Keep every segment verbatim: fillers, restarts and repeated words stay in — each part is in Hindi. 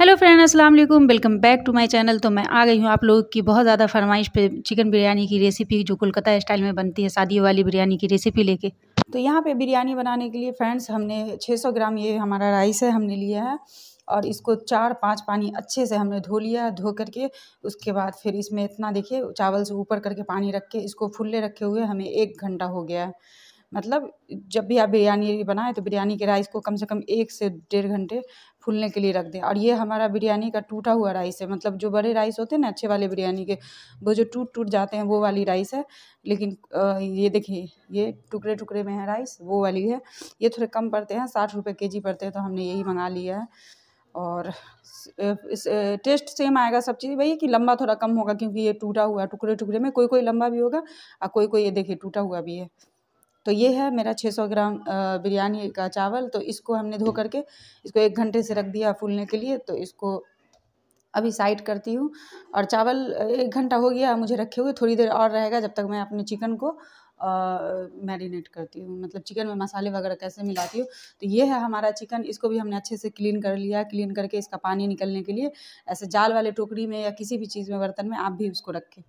हेलो फ्रेंड, अस्सलाम वालेकुम। Welcome back to my channel. तो मैं आ गई हूँ आप लोगों की बहुत ज़्यादा फरमाइश पे चिकन बिरयानी की रेसिपी, जो कोलकाता स्टाइल में बनती है, शादियों वाली बिरयानी की रेसिपी लेके। तो यहाँ पे बिरयानी बनाने के लिए फ्रेंड्स हमने छः सौ ग्राम ये हमारा राइस है हमने लिया है, और इसको चार पाँच पानी अच्छे से हमने धो लिया है। धो करके उसके बाद फिर इसमें इतना देखिए चावल से ऊपर करके पानी रख के इसको फुल्ले रखे हुए हमें एक घंटा हो गया है। मतलब जब भी आप बिरयानी बनाएं तो बिरयानी के राइस को कम से कम एक से डेढ़ घंटे फूलने के लिए रख दें। और ये हमारा बिरयानी का टूटा हुआ राइस है, मतलब जो बड़े राइस होते हैं ना अच्छे वाले बिरयानी के, वो जो टूट टूट जाते हैं वो वाली राइस है। लेकिन ये देखिए ये टुकड़े टुकड़े में है राइस, वो वाली है। ये थोड़े कम पड़ते हैं, साठ रुपये के जी पड़ते हैं, तो हमने यही मंगा लिया है। और इस टेस्ट सेम आएगा सब चीज़, वही कि लंबा थोड़ा कम होगा क्योंकि ये टूटा हुआ है टुकड़े टुकड़े में, कोई कोई लंबा भी होगा और कोई कोई ये देखिए टूटा हुआ भी है। तो ये है मेरा छः सौ ग्राम बिरयानी का चावल। तो इसको हमने धो करके इसको एक घंटे से रख दिया फूलने के लिए। तो इसको अभी साइड करती हूँ। और चावल एक घंटा हो गया मुझे रखे हुए, थोड़ी देर और रहेगा जब तक मैं अपने चिकन को मैरिनेट करती हूँ, मतलब चिकन में मसाले वगैरह कैसे मिलाती हूँ। तो ये है हमारा चिकन, इसको भी हमने अच्छे से क्लीन कर लिया। क्लीन करके इसका पानी निकलने के लिए ऐसे जाल वाले टोकरी में या किसी भी चीज़ में, बर्तन में आप भी उसको रखें।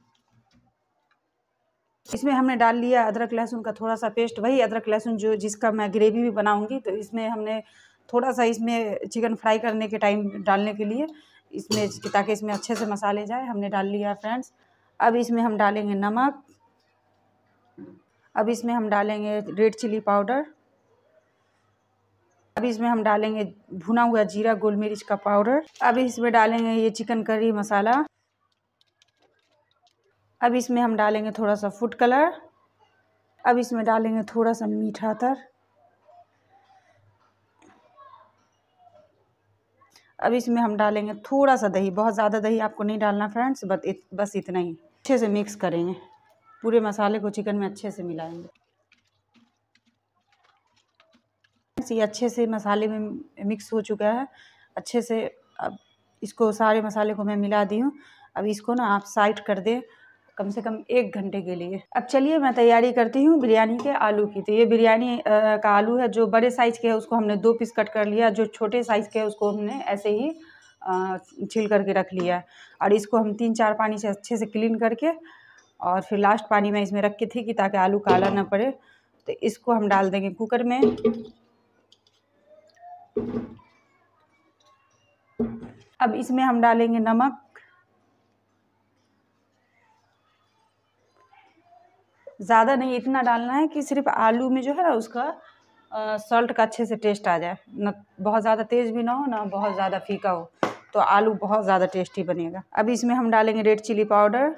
इसमें हमने डाल लिया अदरक लहसुन का थोड़ा सा पेस्ट, वही अदरक लहसुन जो जिसका मैं ग्रेवी भी बनाऊंगी। तो इसमें हमने थोड़ा सा इसमें चिकन फ्राई करने के टाइम डालने के लिए इसमें, ताकि इसमें अच्छे से मसाले जाए, हमने डाल लिया फ्रेंड्स। अब इसमें हम डालेंगे नमक, अब इसमें हम डालेंगे रेड चिली पाउडर, अब इसमें हम डालेंगे भुना हुआ जीरा गोल मिर्च का पाउडर, अब इसमें डालेंगे ये चिकन करी मसाला, अब इसमें हम डालेंगे थोड़ा सा फूड कलर, अब इसमें डालेंगे थोड़ा सा मीठा तर, अब इसमें हम डालेंगे थोड़ा सा दही। बहुत ज़्यादा दही आपको नहीं डालना फ्रेंड्स, बस इत, बस इतना ही। अच्छे से मिक्स करेंगे, पूरे मसाले को चिकन में अच्छे से मिलाएंगे। ये अच्छे से मसाले में मिक्स हो चुका है अच्छे से। अब इसको सारे मसाले को मैं मिला दी हूँ। अब इसको ना आप साइड कर दें कम से कम एक घंटे के लिए। अब चलिए मैं तैयारी करती हूँ बिरयानी के आलू की। तो ये बिरयानी का आलू है, जो बड़े साइज़ के है उसको हमने दो पीस कट कर लिया, जो छोटे साइज़ के है उसको हमने ऐसे ही छील करके रख लिया। और इसको हम तीन चार पानी से अच्छे से क्लीन करके, और फिर लास्ट पानी में इसमें रख के थी कि ताकि आलू काला ना पड़े। तो इसको हम डाल देंगे कुकर में। अब इसमें हम डालेंगे नमक, ज़्यादा नहीं, इतना डालना है कि सिर्फ आलू में जो है ना उसका सॉल्ट का अच्छे से टेस्ट आ जाए, न बहुत ज़्यादा तेज़ भी ना हो ना बहुत ज़्यादा फीका हो, तो आलू बहुत ज़्यादा टेस्टी बनेगा। अब इसमें हम डालेंगे रेड चिली पाउडर।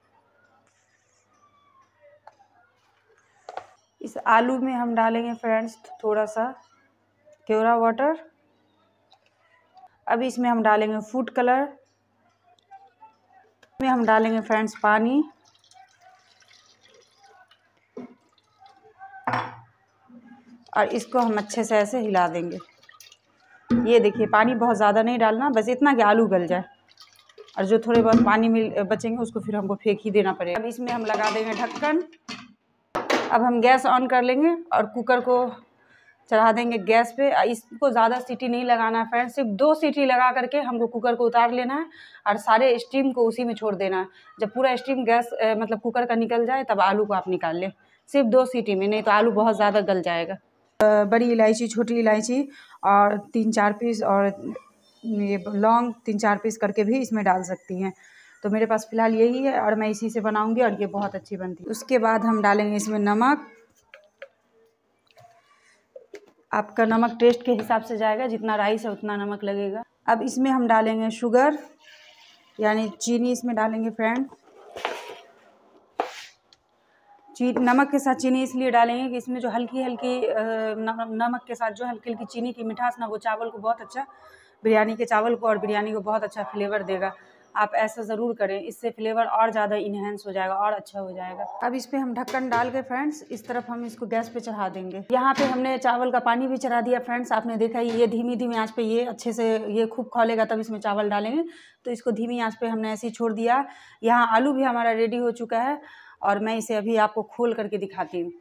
इस आलू में हम डालेंगे फ्रेंड्स थोड़ा सा केवड़ा वाटर। अब इसमें हम डालेंगे फूड कलर, इसमें हम डालेंगे फ्रेंड्स पानी, और इसको हम अच्छे से ऐसे हिला देंगे। ये देखिए पानी बहुत ज़्यादा नहीं डालना, बस इतना कि आलू गल जाए, और जो थोड़े बहुत पानी मिल बचेंगे उसको फिर हमको फेंक ही देना पड़ेगा। अब इसमें हम लगा देंगे ढक्कन। अब हम गैस ऑन कर लेंगे और कुकर को चढ़ा देंगे गैस पे। इसको ज़्यादा सीटी नहीं लगाना है फ्रेंड्स, सिर्फ दो सीटी लगा करके हमको कुकर को उतार लेना है, और सारे स्टीम को उसी में छोड़ देना है। जब पूरा स्टीम गैस मतलब कुकर का निकल जाए तब आलू को आप निकाल लें, सिर्फ दो सीटी में, नहीं तो आलू बहुत ज़्यादा गल जाएगा। बड़ी इलायची, छोटी इलायची और तीन चार पीस, और ये लौंग तीन चार पीस करके भी इसमें डाल सकती हैं। तो मेरे पास फ़िलहाल यही है और मैं इसी से बनाऊंगी, और ये बहुत अच्छी बनती है। उसके बाद हम डालेंगे इसमें नमक। आपका नमक टेस्ट के हिसाब से जाएगा, जितना राइस है उतना नमक लगेगा। अब इसमें हम डालेंगे शुगर यानी चीनी, इसमें डालेंगे फ्रेंड। चीनी नमक के साथ चीनी इसलिए डालेंगे कि इसमें जो हल्की हल्की नमक के साथ जो हल्की हल्की चीनी की मिठास ना, वो चावल को बहुत अच्छा, बिरयानी के चावल को और बिरयानी को बहुत अच्छा फ्लेवर देगा। आप ऐसा ज़रूर करें, इससे फ्लेवर और ज़्यादा इन्हेंस हो जाएगा और अच्छा हो जाएगा। अब इस पर हम ढक्कन डाल के फ्रेंड्स इस तरफ हम इसको गैस पे चढ़ा देंगे। यहाँ पे हमने चावल का पानी भी चढ़ा दिया फ्रेंड्स, आपने देखा ही, ये धीमी धीमी आंच पे ये अच्छे से ये खूब खौलेगा, तब इसमें चावल डालेंगे। तो इसको धीमी आंच पे हमने ऐसे ही छोड़ दिया। यहाँ आलू भी हमारा रेडी हो चुका है, और मैं इसे अभी आपको खोल करके दिखाती हूँ।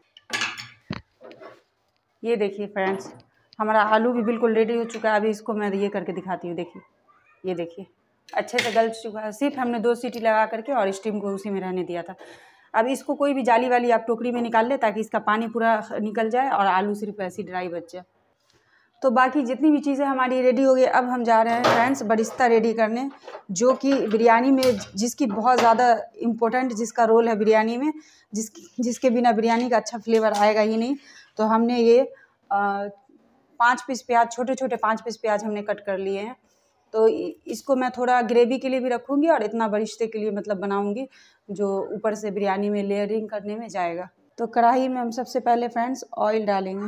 ये देखिए फ्रेंड्स, हमारा आलू भी बिल्कुल रेडी हो चुका है। अभी इसको मैं ये करके दिखाती हूँ, देखिए ये देखिए अच्छे से गल चुका है। सिर्फ हमने दो सीटी लगा करके और स्टीम को उसी में रहने दिया था। अब इसको कोई भी जाली वाली आप टोकरी में निकाल ले ताकि इसका पानी पूरा निकल जाए और आलू सिर्फ ऐसी ड्राई बच जाए। तो बाकी जितनी भी चीज़ें हमारी रेडी हो गई, अब हम जा रहे हैं फ्रेंड्स बरिस्ता रेडी करने, जो कि बिरयानी में जिसकी बहुत ज़्यादा इम्पोर्टेंट जिसका रोल है बिरयानी में, जिस जिसके बिना बिरयानी का अच्छा फ्लेवर आएगा ही नहीं। तो हमने ये आ, पाँच पीस प्याज, छोटे छोटे पाँच पीस प्याज हमने कट कर लिए हैं। तो इसको मैं थोड़ा ग्रेवी के लिए भी रखूँगी और इतना बरिश्ते के लिए मतलब बनाऊँगी जो ऊपर से बिरयानी में लेयरिंग करने में जाएगा। तो कढ़ाई में हम सबसे पहले फ्रेंड्स ऑयल डालेंगे।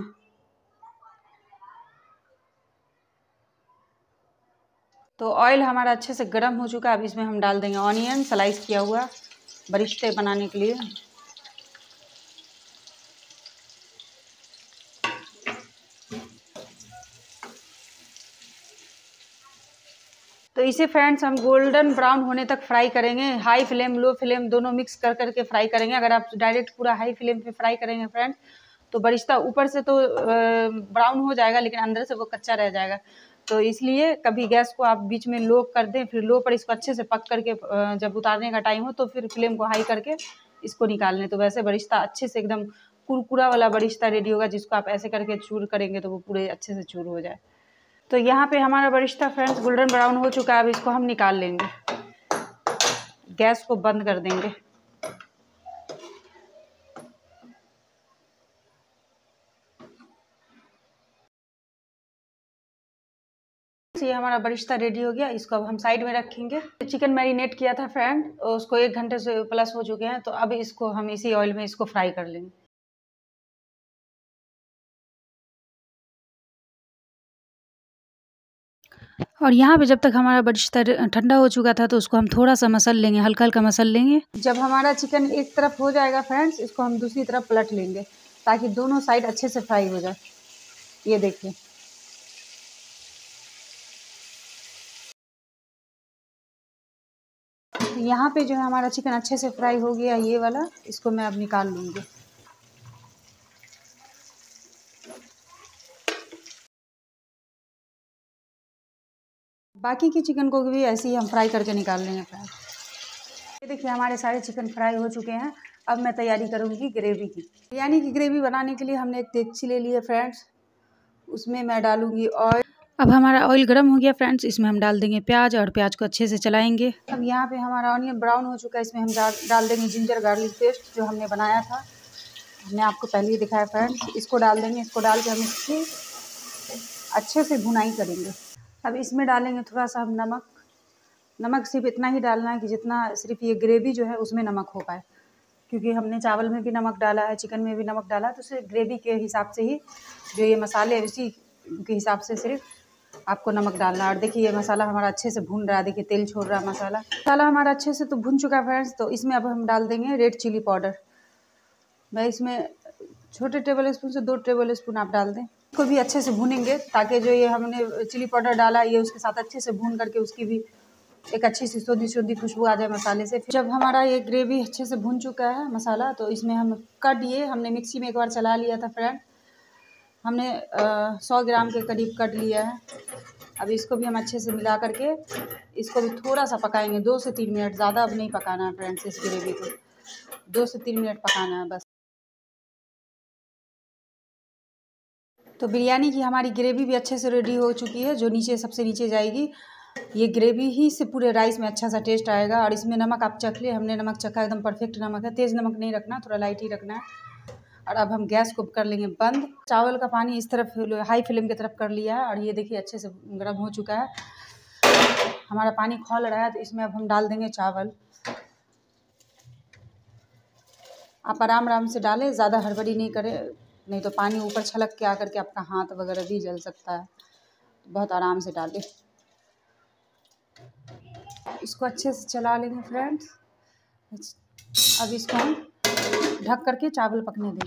तो ऑयल हमारा अच्छे से गर्म हो चुका है। अब इसमें हम डाल देंगे ऑनियन स्लाइस किया हुआ बरिश्ते बनाने के लिए। तो इसे फ्रेंड्स हम गोल्डन ब्राउन होने तक फ्राई करेंगे। हाई फ्लेम लो फ्लेम दोनों मिक्स कर करके फ्राई करेंगे। अगर आप डायरेक्ट पूरा हाई फ्लेम पे फ्राई करेंगे फ्रेंड्स तो बरिश्ता ऊपर से तो ब्राउन हो जाएगा लेकिन अंदर से वो कच्चा रह जाएगा। तो इसलिए कभी गैस को आप बीच में लो कर दें, फिर लो पर इसको अच्छे से पक करके जब उतारने का टाइम हो तो फिर फ्लेम को हाई करके इसको निकाल लें। तो वैसे बरिश्ता अच्छे से एकदम कुरकुरा वाला बरिश्ता रेडी होगा, जिसको आप ऐसे करके चूर करेंगे तो वो पूरे अच्छे से चूर हो जाए। तो यहाँ पे हमारा बरिश्ता फ्रेंड्स गोल्डन ब्राउन हो चुका है। अब इसको हम निकाल लेंगे, गैस को बंद कर देंगे। ये हमारा बरिश्ता रेडी हो गया। इसको अब हम साइड में रखेंगे। चिकन मैरिनेट किया था फ्रेंड, उसको एक घंटे से प्लस हो चुके हैं। तो अब इसको हम इसी ऑयल में इसको फ्राई कर लेंगे। और यहाँ पे जब तक हमारा बरिश्ता ठंडा हो चुका था तो उसको हम थोड़ा सा मसल लेंगे, हल्का हल्का मसल लेंगे। जब हमारा चिकन एक तरफ हो जाएगा फ्रेंड्स, इसको हम दूसरी तरफ पलट लेंगे ताकि दोनों साइड अच्छे से फ्राई हो जाए। ये देखिए यहाँ पे जो है हमारा चिकन अच्छे से फ्राई हो गया, ये वाला। इसको मैं अब निकाल लूँगी। बाकी की चिकन को भी ऐसे ही हम फ्राई करके निकाल लेंगे फ्रेंड्स। ये देखिए हमारे सारे चिकन फ्राई हो चुके हैं। अब मैं तैयारी करूँगी ग्रेवी की। बिरयानी की ग्रेवी बनाने के लिए हमने एक देगची ले ली है फ्रेंड्स, उसमें मैं डालूँगी ऑयल। अब हमारा ऑयल गर्म हो गया फ्रेंड्स, इसमें हम डाल देंगे प्याज और प्याज को अच्छे से चलाएंगे। अब यहाँ पे हमारा ऑनियन ब्राउन हो चुका है, इसमें हम डाल देंगे जिंजर गार्लिक पेस्ट जो हमने बनाया था, हमने आपको पहले ही दिखाया फ्रेंड्स। इसको डाल देंगे। इसको डाल के हम इसकी अच्छे से भुनाई करेंगे। अब इसमें डालेंगे थोड़ा सा हम नमक। नमक सिर्फ इतना ही डालना है कि जितना सिर्फ ये ग्रेवी जो है उसमें नमक हो पाए, क्योंकि हमने चावल में भी नमक डाला है, चिकन में भी नमक डाला है। तो सिर्फ ग्रेवी के हिसाब से ही जो ये मसाले उसी के हिसाब से सिर्फ आपको नमक डालना है। और देखिए ये मसाला हमारा अच्छे से भून रहा है, देखिए तेल छोड़ रहा है मसाला। मसाला हमारा अच्छे से तो भुन चुका है फ्रेंड्स। तो इसमें अब हम डाल देंगे रेड चिली पाउडर। मैं इसमें छोटे टेबल स्पून से दो टेबल स्पून आप डाल दें। इसको भी अच्छे से भूनेंगे ताकि जो ये हमने चिली पाउडर डाला ये उसके साथ अच्छे से भून करके उसकी भी एक अच्छी सी सोधी सोधी खुशबू आ जाए मसाले से। जब हमारा ये ग्रेवी अच्छे से भून चुका है मसाला, तो इसमें हम कट ये हमने मिक्सी में एक बार चला लिया था फ्रेंड, हमने सौ ग्राम के करीब कट लिया है। अब इसको भी हम अच्छे से मिला करके इसको भी थोड़ा सा पकाएंगे, दो से तीन मिनट, ज़्यादा अब नहीं पकाना है फ्रेंड्स। इस ग्रेवी को दो से तीन मिनट पकाना है बस। तो बिरयानी की हमारी ग्रेवी भी अच्छे से रेडी हो चुकी है, जो नीचे सबसे नीचे जाएगी। ये ग्रेवी ही से पूरे राइस में अच्छा सा टेस्ट आएगा। और इसमें नमक आप चख ले, हमने नमक चखा, एकदम परफेक्ट नमक है। तेज़ नमक नहीं रखना, थोड़ा लाइट ही रखना है। और अब हम गैस को कर लेंगे बंद। चावल का पानी इस तरफ हाई फ्लेम की तरफ कर लिया है और ये देखिए अच्छे से गर्म हो चुका है। हमारा पानी खौल रहा है, तो इसमें अब हम डाल देंगे चावल। आप आराम आराम से डालें, ज़्यादा हड़बड़ी नहीं करें, नहीं तो पानी ऊपर छलक के आकर के आपका हाथ वगैरह भी जल सकता है। बहुत आराम से डालें। इसको अच्छे से चला लेंगे फ्रेंड्स। अब इसको हम ढक करके चावल पकने देंगे।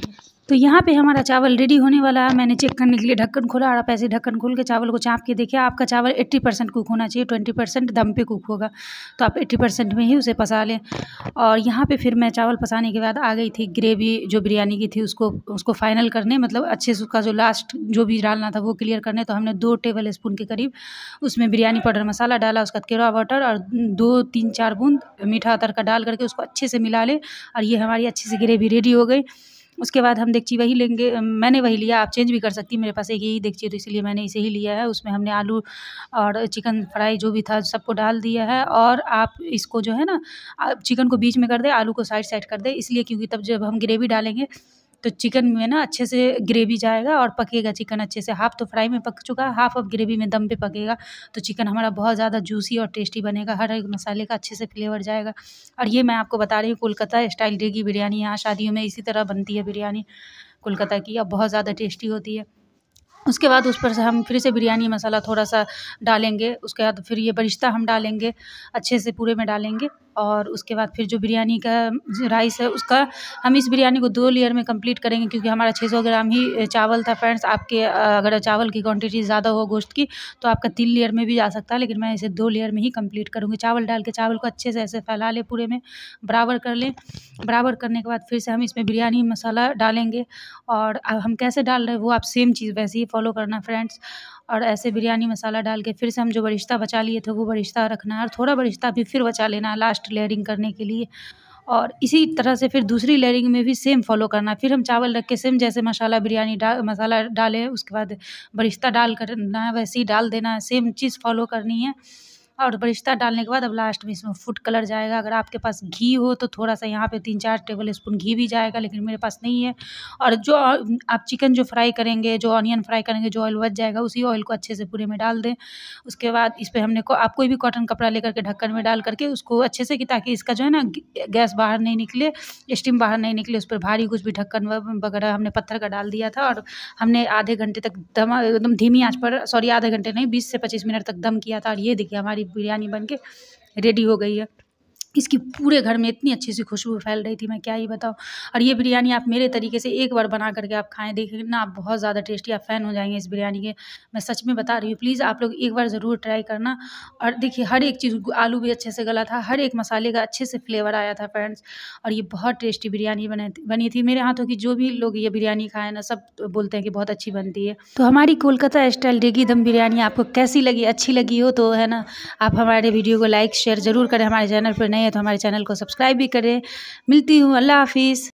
तो यहाँ पे हमारा चावल रेडी होने वाला है। मैंने चेक करने के लिए ढक्कन खोला और आप ऐसे ढक्कन खोल के चावल को चाँप के देखिए। आपका चावल अस्सी परसेंट कुक होना चाहिए, बीस परसेंट दम पे कुक होगा, तो आप अस्सी परसेंट में ही उसे पसा लें। और यहाँ पे फिर मैं चावल पसाने के बाद आ गई थी ग्रेवी जो बिरयानी की थी उसको उसको फाइनल करने, मतलब अच्छे से उसका जो लास्ट जो भी डालना था वो क्लियर करने। तो हमने दो टेबल स्पून के करीब उसमें बिरयानी पाउडर मसाला डाला, उसका केरा वाटर और दो तीन चार बूंद मीठा अदरक का डाल करके उसको अच्छे से मिला लें। और ये हमारी अच्छी से ग्रेवी रेडी हो गई। उसके बाद हम देगची वही लेंगे, मैंने वही लिया, आप चेंज भी कर सकती हैं, मेरे पास एक यही देगची है तो इसलिए मैंने इसे ही लिया है। उसमें हमने आलू और चिकन फ्राई जो भी था सबको डाल दिया है। और आप इसको जो है ना चिकन को बीच में कर दे, आलू को साइड साइड कर दे, इसलिए क्योंकि तब जब हम ग्रेवी डालेंगे तो चिकन में ना अच्छे से ग्रेवी जाएगा और पकेगा चिकन अच्छे से। हाफ तो फ्राई में पक चुका है, हाफ अब ग्रेवी में दम पे पकेगा, तो चिकन हमारा बहुत ज़्यादा जूसी और टेस्टी बनेगा, हर एक मसाले का अच्छे से फ्लेवर जाएगा। और ये मैं आपको बता रही हूँ कोलकाता स्टाइल रेगी बिरयानी, यहाँ शादियों में इसी तरह बनती है बिरयानी कोलकाता की, अब बहुत ज़्यादा टेस्टी होती है। उसके बाद उस पर से हम फिर से बिरयानी मसाला थोड़ा सा डालेंगे। उसके बाद फिर ये बरिश्ता हम डालेंगे, अच्छे से पूरे में डालेंगे। और उसके बाद फिर जो बिरयानी का राइस है उसका हम इस बिरयानी को दो लेयर में कंप्लीट करेंगे, क्योंकि हमारा छः सौ ग्राम ही चावल था फ्रेंड्स। आपके अगर चावल की क्वांटिटी ज़्यादा हो गोश्त की तो आपका तीन लेयर में भी जा सकता है, लेकिन मैं इसे दो लेयर में ही कंप्लीट करूँगी। चावल डाल के चावल को अच्छे से ऐसे फैला लें, पूरे में बराबर कर लें। बराबर करने के बाद फिर से हम इसमें बिरयानी मसाला डालेंगे। और अब हम कैसे डाल रहे हैं वो आप सेम चीज़ वैसे ही फॉलो करना फ्रेंड्स। और ऐसे बिरयानी मसाला डाल के फिर से हम जो बरिश्ता बचा लिए थे वो बरिश्ता रखना है, और थोड़ा बरिश्ता भी फिर बचा लेना है लास्ट लेयरिंग करने के लिए। और इसी तरह से फिर दूसरी लेयरिंग में भी सेम फॉलो करना है। फिर हम चावल रख के सेम जैसे मसाला बिरयानी डाल मसाला डाले उसके बाद बरिश्ता डाल करना है, वैसे ही डाल देना है, सेम चीज़ फॉलो करनी है। और बरिश्ता डालने के बाद अब लास्ट में इसमें फूड कलर जाएगा। अगर आपके पास घी हो तो थोड़ा सा यहाँ पे तीन चार टेबल स्पून घी भी जाएगा, लेकिन मेरे पास नहीं है। और जो आप चिकन जो फ्राई करेंगे, जो ऑनियन फ्राई करेंगे, जो ऑयल बच जाएगा उसी ऑयल को अच्छे से पूरे में डाल दें। उसके बाद इस पर हमने को आप कोई भी कॉटन कपड़ा लेकर के ढक्कन में डाल करके उसको अच्छे से, कि ताकि इसका जो है ना गैस बाहर नहीं निकले, स्टीम बाहर नहीं निकले। उस पर भारी कुछ भी ढक्कन वगैरह हमने पत्थर का डाल दिया था। और हमने आधे घंटे तक दम एकदम धीमी आँच पर, सॉरी आधे घंटे नहीं, बीस से पच्चीस मिनट तक दम किया था। और ये देखिए हमारी बिरयानी बनके रेडी हो गई है। इसकी पूरे घर में इतनी अच्छी सी खुशबू फैल रही थी, मैं क्या ही बताऊँ। और ये बिरयानी आप मेरे तरीके से एक बार बना करके आप खाएं, देखिए ना आप बहुत ज़्यादा टेस्टी, आप फ़ैन हो जाएंगे इस बिरयानी के, मैं सच में बता रही हूँ। प्लीज़ आप लोग एक बार ज़रूर ट्राई करना। और देखिए हर एक चीज़, आलू भी अच्छे से गला था, हर एक मसाले का अच्छे से फ्लेवर आया था फ्रेंड्स। और ये बहुत टेस्टी बिरयानी बनी बनी थी। मेरे हाथों की जो भी लोग ये बिरयानी खाएँ ना, सब बोलते हैं कि बहुत अच्छी बनती है। तो हमारी कोलकाता स्टाइल रेगी दम बिरयानी आपको कैसी लगी, अच्छी लगी हो तो है ना आप हमारे वीडियो को लाइक शेयर ज़रूर करें। हमारे चैनल पर नए हैं तो हमारे चैनल को सब्सक्राइब भी करें। मिलती हूँ, अल्लाह हाफिज़।